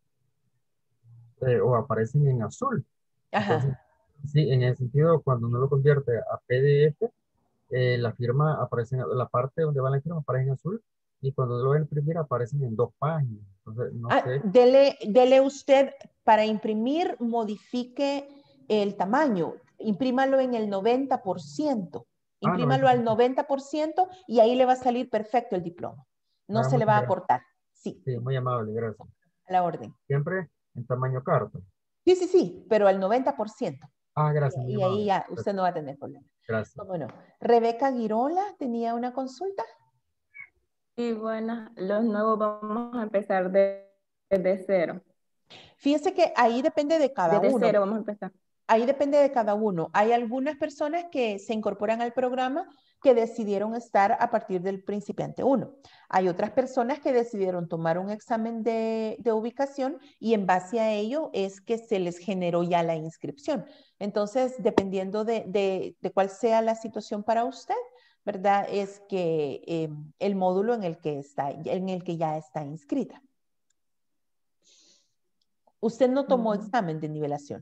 eh, o aparecen en azul. Entonces, Ajá. sí, en el sentido, cuando uno lo convierte a P D F, eh, la firma aparece en la parte donde va la firma aparece en azul y cuando lo voy a imprimir aparecen en dos páginas. Entonces, no Ah, sé. dele, dele usted, para imprimir, modifique el tamaño. Imprímalo en el noventa por ciento. Ah, no, Imprímalo al noventa por ciento y ahí le va a salir perfecto el diploma. No ah, se le muchas va a gracias. cortar. Sí, Sí, muy amable, gracias. a la orden. Siempre en tamaño carta. Sí, sí, sí, pero al noventa por ciento. Ah, gracias, muy Y ahí amable. ya usted no va a tener problema. Gracias. ¿Cómo no? Rebeca Girola tenía una consulta. Sí, bueno, los nuevos vamos a empezar de- desde cero. Fíjese que ahí depende de cada Desde uno. cero vamos a empezar. Ahí depende de cada uno. Hay algunas personas que se incorporan al programa que decidieron estar a partir del principiante uno. Hay otras personas que decidieron tomar un examen de, de ubicación y en base a ello es que se les generó ya la inscripción. Entonces, dependiendo de, de- de cuál sea la situación para usted, ¿verdad? Es que eh, el módulo en el que está, en el que ya está inscrita. Usted no tomó examen de nivelación.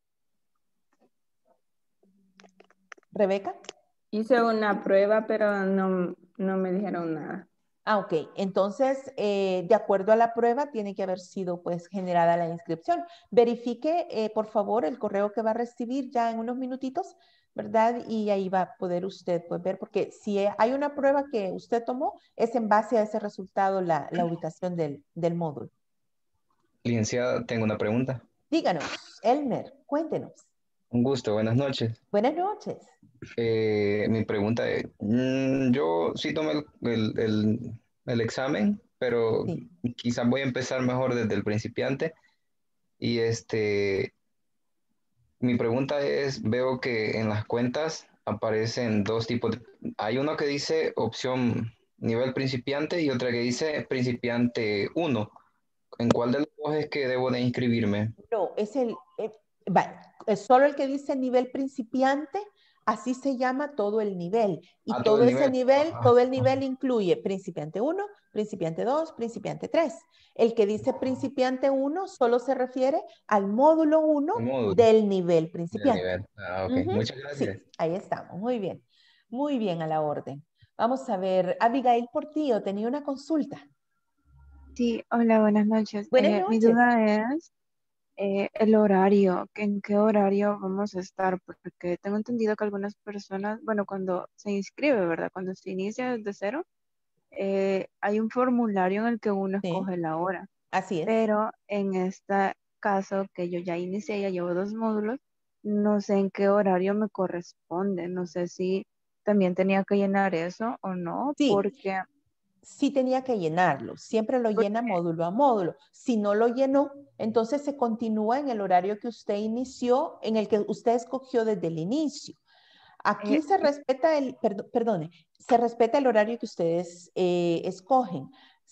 Rebeca. Hice una prueba, pero no, no me dijeron nada. Ah, ok. Entonces, eh, de acuerdo a la prueba, tiene que haber sido pues generada la inscripción. Verifique, eh, por favor, el correo que va a recibir ya en unos minutitos, ¿verdad? Y ahí va a poder usted pues, ver, porque si hay una prueba que usted tomó, es en base a ese resultado la, la ubicación del, del módulo. Licenciada, tengo una pregunta. Díganos, Elmer, cuéntenos. Un gusto, buenas noches. Buenas noches. Eh, mi pregunta es, mm, yo sí tomé el, el- el- el examen, pero Sí. quizás voy a empezar mejor desde el principiante. Y este, mi pregunta es, veo que en las cuentas aparecen dos tipos de, hay uno que dice opción nivel principiante y otra que dice principiante uno. ¿En cuál de los dos es que debo de inscribirme? No, es el, eh, vale, es solo el que dice nivel principiante, así se llama todo el nivel. Y Ah, todo, todo el ese nivel. nivel, Ajá. todo el nivel incluye principiante uno, principiante dos, principiante tres. El que dice principiante uno solo se refiere al módulo uno El módulo del nivel del principiante. nivel. Ah, ok. Ujú, Muchas sí, gracias. ahí estamos, muy bien. Muy bien, a la orden. Vamos a ver, Abigail Portillo tenía una consulta. Sí, hola, buenas noches. Buenas Eh, mi noches. duda es eh, el horario, que en qué horario vamos a estar, porque tengo entendido que algunas personas, bueno, cuando se inscribe, ¿verdad? Cuando se inicia desde cero, eh, hay un formulario en el que uno Sí. escoge la hora. Así es. Pero en este caso que yo ya inicié, ya llevo dos módulos, no sé en qué horario me corresponde, no sé si también tenía que llenar eso o no, Sí. porque Sí tenía que llenarlo, siempre lo llena módulo a módulo. Si no lo llenó, entonces se continúa en el horario que usted inició, en el que usted escogió desde el inicio. Aquí Eh, se respeta el, perd- perdone, se respeta el horario que ustedes eh, escogen,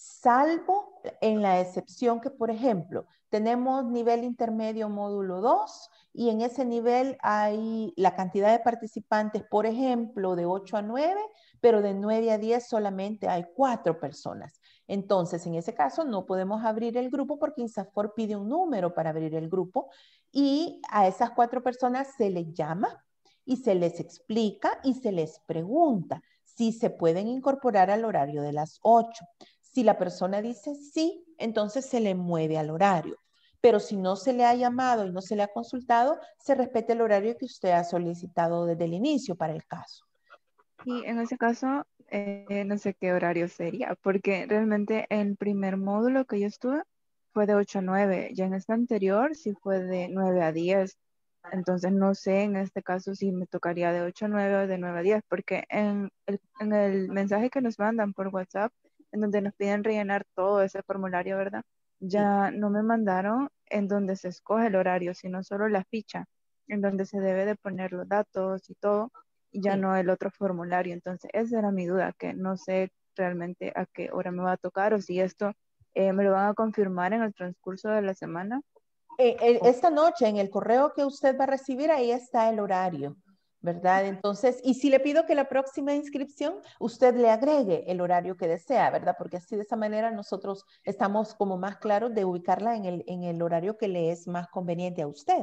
salvo en la excepción que, por ejemplo, tenemos nivel intermedio módulo dos y en ese nivel hay la cantidad de participantes, por ejemplo, de ocho a nueve, pero de nueve a diez solamente hay cuatro personas. Entonces, en ese caso, no podemos abrir el grupo porque INSAFORP pide un número para abrir el grupo y a esas cuatro personas se les llama y se les explica y se les pregunta si se pueden incorporar al horario de las ocho. Si la persona dice sí, entonces se le mueve al horario. Pero si no se le ha llamado y no se le ha consultado, se respeta el horario que usted ha solicitado desde el inicio para el caso. y en ese caso, eh, no sé qué horario sería, porque realmente el primer módulo que yo estuve fue de ocho a nueve, ya en este anterior sí fue de nueve a diez. Entonces no sé en este caso si me tocaría de ocho a nueve o de nueve a diez, porque en el, en el mensaje que nos mandan por WhatsApp, en donde nos piden rellenar todo ese formulario, ¿verdad? Ya no me mandaron en donde se escoge el horario, sino solo la ficha, en donde se debe de poner los datos y todo, y ya Sí. no el otro formulario. Entonces esa era mi duda, que no sé realmente a qué hora me va a tocar o si esto eh, me lo van a confirmar en el transcurso de la semana. Eh, el- esta noche en el correo que usted va a recibir, ahí está el horario, ¿verdad? Entonces, y si le pido que la próxima inscripción usted le agregue el horario que desea, ¿verdad? Porque así de esa manera nosotros estamos como más claros de ubicarla en el, en el horario que le es más conveniente a usted.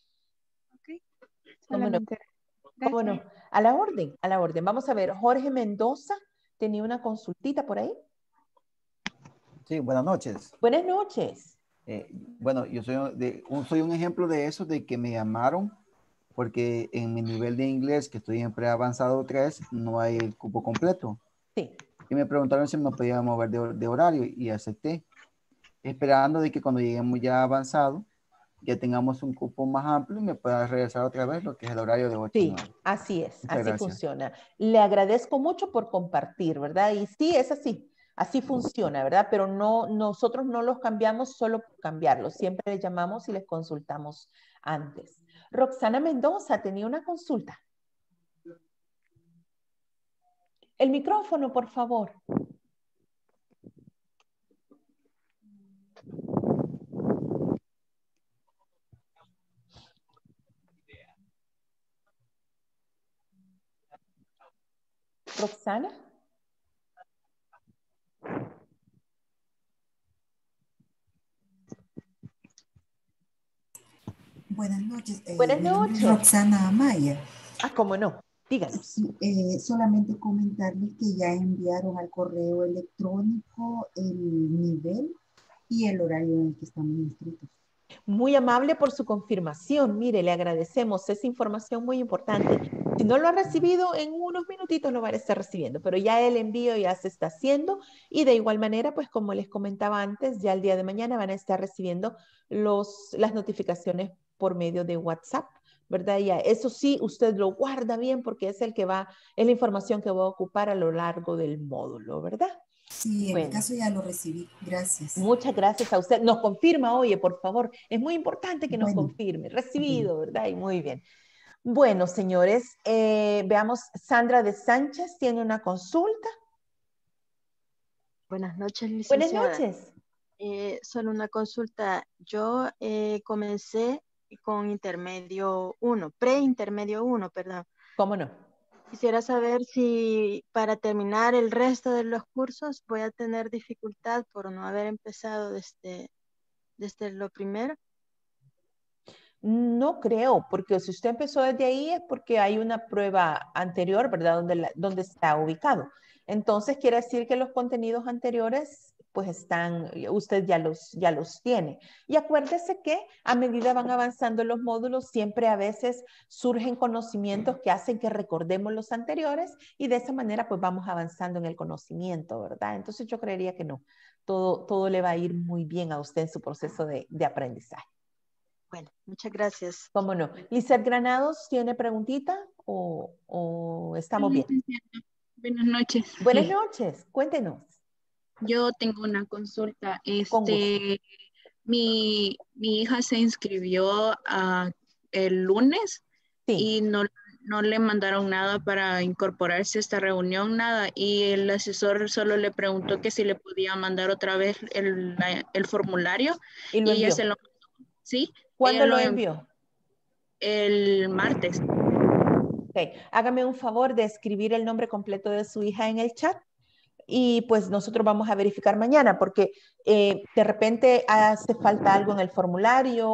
¿Cómo no? Solamente. ¿Cómo no? A la orden, a la orden. Vamos a ver, Jorge Mendoza tenía una consultita por ahí. Sí, buenas noches. Buenas noches. Eh, bueno, yo soy, de, un, soy un ejemplo de eso, de que me llamaron porque en mi nivel de inglés, que estoy en preavanzado tres, no hay el cupo completo. Sí. Y me preguntaron si me podía mover de, de horario y acepté, esperando de que cuando lleguemos ya avanzado, ya tengamos un cupo más amplio y me pueda regresar otra vez lo que es el horario de ocho a Sí, nueve. así es, Muchas así gracias. funciona. Le agradezco mucho por compartir, ¿verdad? Y sí, es así, así funciona, ¿verdad? Pero no, nosotros no los cambiamos solo por cambiarlos, siempre les llamamos y les consultamos antes. Roxana Mendoza tenía una consulta. El micrófono, por favor. Roxana. Buenas noches. Eh, Buenas mi nombre es noches. Roxana Amaya. Ah, cómo no. Díganos. Sí, eh, solamente comentarles que ya enviaron al correo electrónico el nivel y el horario en el que estamos inscritos. Muy amable por su confirmación. Mire, le agradecemos esa información muy importante. Si no lo ha recibido, en unos minutitos lo va a estar recibiendo, pero ya el envío ya se está haciendo y de igual manera, pues como les comentaba antes, ya el día de mañana van a estar recibiendo los, las notificaciones por medio de WhatsApp, ¿verdad? Ya, eso sí, usted lo guarda bien porque es el que va, es la información que va a ocupar a lo largo del módulo, ¿verdad? Sí, en Bueno. mi caso ya lo recibí. Gracias. Muchas gracias a usted. Nos confirma, oye, por favor. Es muy importante que nos Bueno. confirme. Recibido, ¿verdad? Y muy bien. Bueno, señores, eh, veamos, Sandra de Sánchez tiene una consulta. Buenas noches, Buenas licenciada. noches. Eh, solo una consulta. Yo eh, comencé con intermedio uno, pre-intermedio uno, perdón. ¿Cómo no? Quisiera saber si para terminar el resto de los cursos voy a tener dificultad por no haber empezado desde, desde lo primero. No creo, porque si usted empezó desde ahí es porque hay una prueba anterior, ¿verdad? Donde, la, donde está ubicado. Entonces quiere decir que los contenidos anteriores pues están, usted ya los, ya los tiene. Y acuérdese que a medida van avanzando los módulos, siempre a veces surgen conocimientos que hacen que recordemos los anteriores y de esa manera pues vamos avanzando en el conocimiento, ¿verdad? Entonces yo creería que no. todo, todo le va a ir muy bien a usted en su proceso de, de aprendizaje. Bueno, muchas gracias. ¿Cómo no? Lizeth Granados, ¿tiene preguntita o, o estamos bien? Buenas noches. Buenas noches, cuéntenos. Yo tengo una consulta. Con gusto. Este, mi, mi hija se inscribió ah, el lunes y no, no le mandaron nada para incorporarse a esta reunión, nada. Y el asesor solo le preguntó que si le podía mandar otra vez el, la- el formulario. Y lo ella envió. se lo ¿sí? ¿Cuándo Ella lo envió envió? el martes. Ok, hágame un favor de escribir el nombre completo de su hija en el chat y pues nosotros vamos a verificar mañana porque eh, de repente hace falta algo en el formulario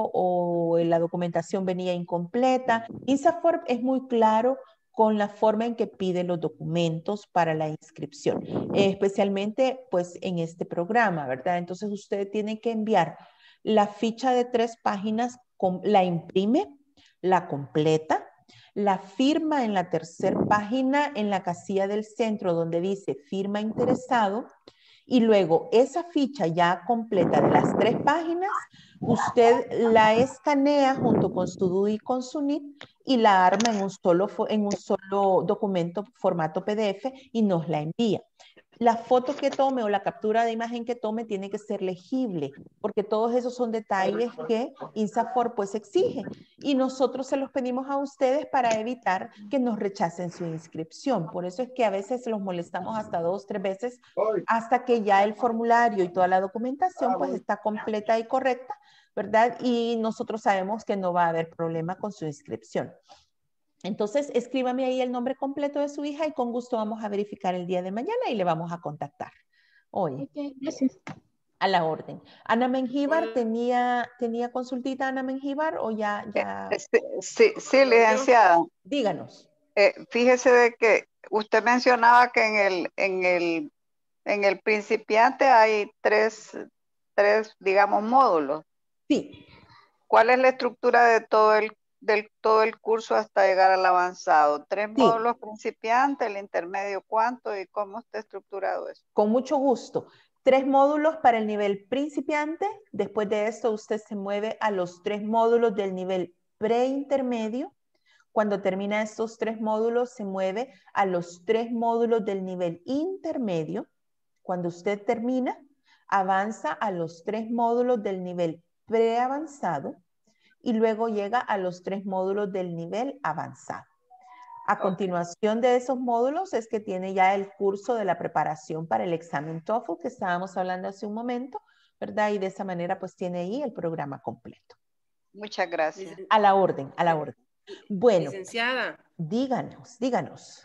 o la documentación venía incompleta. INSAFORP es muy claro con la forma en que pide los documentos para la inscripción, eh, especialmente pues en este programa, ¿verdad? Entonces usted tiene que enviar la ficha de tres páginas, con, la imprime, la completa, la firma en la tercera página en la casilla del centro donde dice firma interesado y luego esa ficha ya completa de las tres páginas, usted la escanea junto con su D U I y con su N I T y la arma en un solo, en un solo documento formato P D F y nos la envía. La foto que tome o la captura de imagen que tome tiene que ser legible, porque todos esos son detalles que INSAFORP pues exige y nosotros se los pedimos a ustedes para evitar que nos rechacen su inscripción. Por eso es que a veces los molestamos hasta dos, tres veces hasta que ya el formulario y toda la documentación pues está completa y correcta, ¿verdad? Y nosotros sabemos que no va a haber problema con su inscripción. Entonces, escríbame ahí el nombre completo de su hija y con gusto vamos a verificar el día de mañana y le vamos a contactar. Hoy. Ok, gracias. A la orden. Ana Mengíbar, ¿tenía, ¿tenía consultita Ana Mengíbar o ya? ya... Sí, sí, sí, licenciada. Díganos. Eh, fíjese de que usted mencionaba que en el, en el, en el principiante hay tres, tres, digamos, módulos. Sí. ¿Cuál es la estructura de todo el del todo el curso hasta llegar al avanzado? Tres Sí. módulos principiantes, el intermedio cuánto y cómo está estructurado eso. Con mucho gusto. Tres módulos para el nivel principiante. Después de esto usted se mueve a los tres módulos del nivel preintermedio. Cuando termina estos tres módulos se mueve a los tres módulos del nivel intermedio. Cuando usted termina, avanza a los tres módulos del nivel preavanzado. Y luego llega a los tres módulos del nivel avanzado. A continuación de esos módulos es que tiene ya el curso de la preparación para el examen TOEFL que estábamos hablando hace un momento, ¿verdad? Y de esa manera pues tiene ahí el programa completo. Muchas gracias. A la orden, a la orden. Bueno, licenciada, díganos, díganos.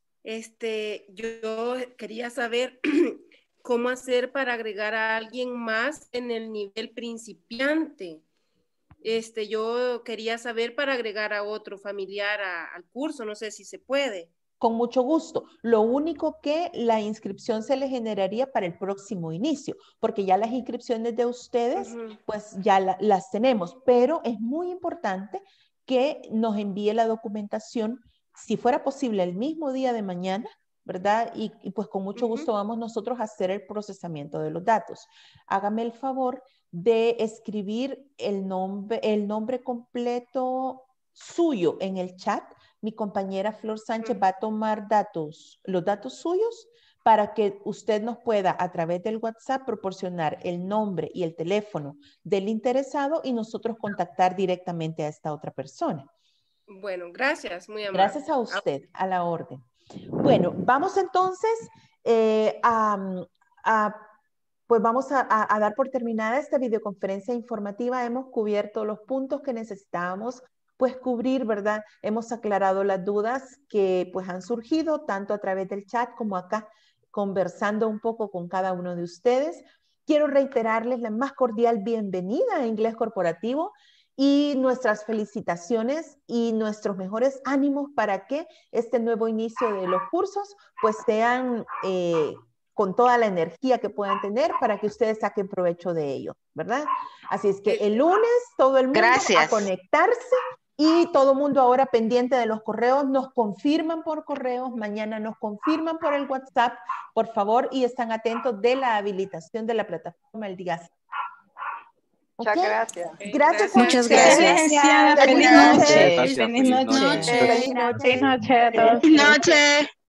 este, yo quería saber cómo hacer para agregar a alguien más en el nivel principiante. Este, yo quería saber para agregar a otro familiar a- al curso, no sé si se puede. Con mucho gusto. Lo único que la inscripción se le generaría para el próximo inicio, porque ya las inscripciones de ustedes, Ujú. pues ya la- las tenemos, pero es muy importante que nos envíe la documentación, si fuera posible, el mismo día de mañana, ¿verdad? Y, y pues con mucho gusto vamos nosotros a hacer el procesamiento de los datos. Hágame el favor de escribir el nombre, el nombre completo suyo en el chat. Mi compañera Flor Sánchez va a tomar datos, los datos suyos para que usted nos pueda a través del WhatsApp proporcionar el nombre y el teléfono del interesado y nosotros contactar directamente a esta otra persona. Bueno, gracias, muy amable. Gracias a usted, a la orden. Bueno, vamos entonces eh, a, a, pues vamos a, a, a dar por terminada esta videoconferencia informativa. Hemos cubierto los puntos que necesitábamos pues cubrir, ¿verdad? Hemos aclarado las dudas que pues han surgido tanto a través del chat como acá conversando un poco con cada uno de ustedes. Quiero reiterarles la más cordial bienvenida a Inglés Corporativo y nuestras felicitaciones y nuestros mejores ánimos para que este nuevo inicio de los cursos pues sean eh, con toda la energía que puedan tener para que ustedes saquen provecho de ello, ¿verdad? Así es que el lunes todo el mundo Gracias. a conectarse Y todo mundo ahora pendiente de los correos, nos confirman por correos, mañana nos confirman por el WhatsApp, por favor, y están atentos de la habilitación de la plataforma el día. Muchas ¿Okay? gracias. Gracias. Muchas gracias. Feliz Feliz noche. noche. Feliz noche. Feliz noche. Feliz noche. Feliz noche a todos. Feliz noche.